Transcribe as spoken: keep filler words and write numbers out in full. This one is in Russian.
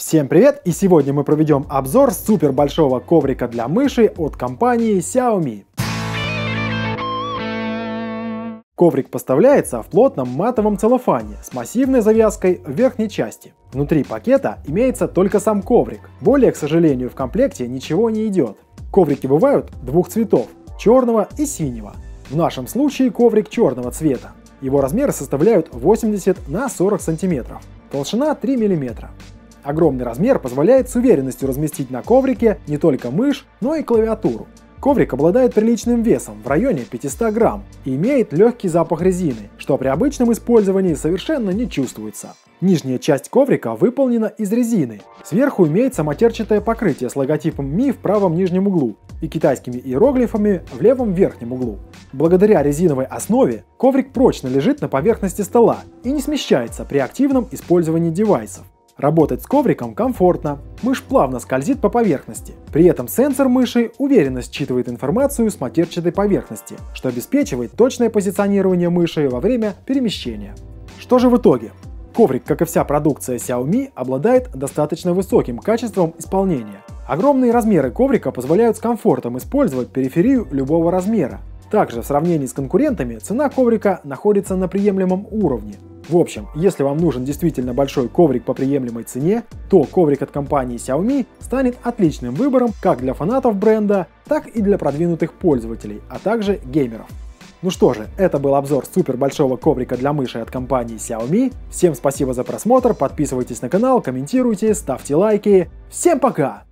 Всем привет! И сегодня мы проведем обзор супер большого коврика для мыши от компании Xiaomi. Коврик поставляется в плотном матовом целлофане с массивной завязкой в верхней части. Внутри пакета имеется только сам коврик. Более, к сожалению, в комплекте ничего не идет. Коврики бывают двух цветов – черного и синего. В нашем случае коврик черного цвета. Его размеры составляют восемьдесят на сорок сантиметров. Толщина три миллиметра. Огромный размер позволяет с уверенностью разместить на коврике не только мышь, но и клавиатуру. Коврик обладает приличным весом в районе пятисот грамм и имеет легкий запах резины, что при обычном использовании совершенно не чувствуется. Нижняя часть коврика выполнена из резины. Сверху имеется матерчатое покрытие с логотипом ми в правом нижнем углу и китайскими иероглифами в левом верхнем углу. Благодаря резиновой основе коврик прочно лежит на поверхности стола и не смещается при активном использовании девайсов. Работать с ковриком комфортно, мышь плавно скользит по поверхности. При этом сенсор мыши уверенно считывает информацию с матерчатой поверхности, что обеспечивает точное позиционирование мыши во время перемещения. Что же в итоге? Коврик, как и вся продукция Xiaomi, обладает достаточно высоким качеством исполнения. Огромные размеры коврика позволяют с комфортом использовать периферию любого размера. Также в сравнении с конкурентами цена коврика находится на приемлемом уровне. В общем, если вам нужен действительно большой коврик по приемлемой цене, то коврик от компании Xiaomi станет отличным выбором как для фанатов бренда, так и для продвинутых пользователей, а также геймеров. Ну что же, это был обзор супер большого коврика для мыши от компании Xiaomi. Всем спасибо за просмотр, подписывайтесь на канал, комментируйте, ставьте лайки. Всем пока!